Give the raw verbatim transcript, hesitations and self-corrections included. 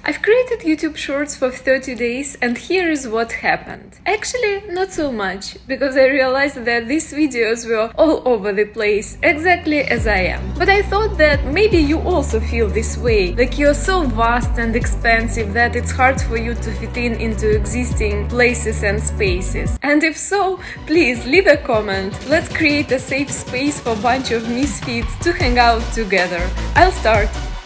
I've created YouTube Shorts for thirty days, and here is what happened. Actually, not so much, because I realized that these videos were all over the place, exactly as I am. But I thought that maybe you also feel this way, like you're so vast and expansive that it's hard for you to fit in into existing places and spaces. And if so, please leave a comment. Let's create a safe space for a bunch of misfits to hang out together. I'll start.